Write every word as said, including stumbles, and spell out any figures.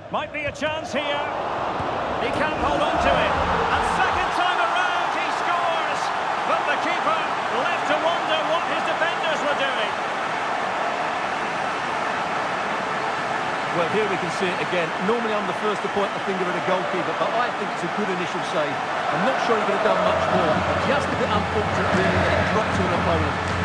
Might be a chance here. He can't hold on to it. And second time around, he scores. But the keeper left to wonder what his defenders were doing. Well, here we can see it again. Normally I'm the first to point the finger at a goalkeeper, but I think it's a good initial save. I'm not sure he could have done much more. Just a bit unfortunate, really, that it dropped to an opponent.